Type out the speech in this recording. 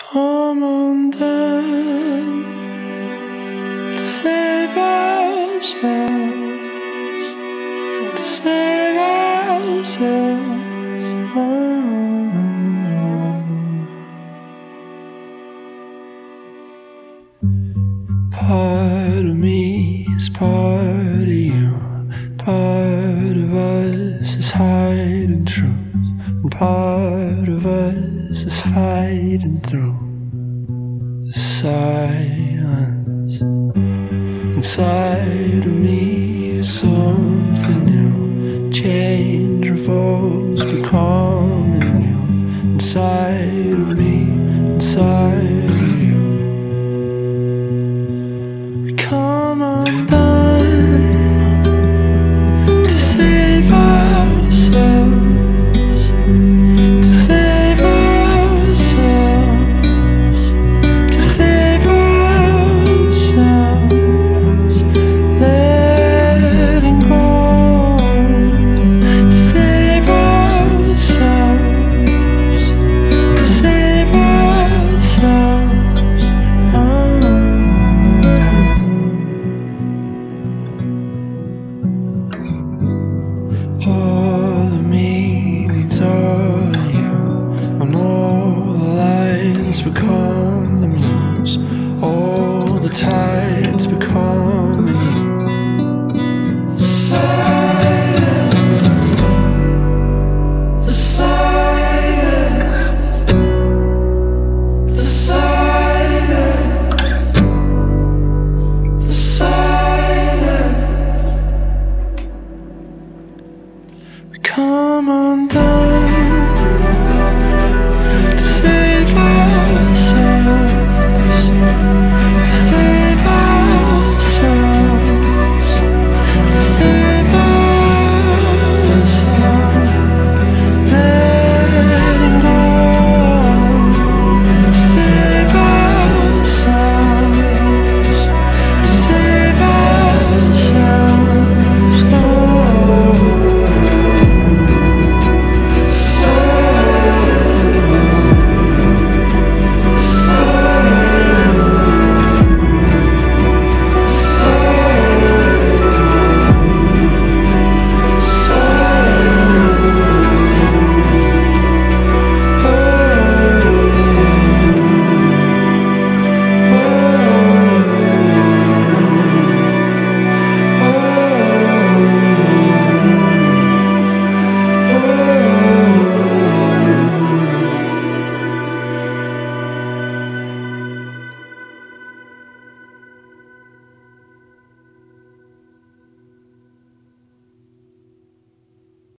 come undone to save ourselves, to save ourselves. Part of me is part of you, part of us is hiding truth, and part of us is fighting through the silence inside of me.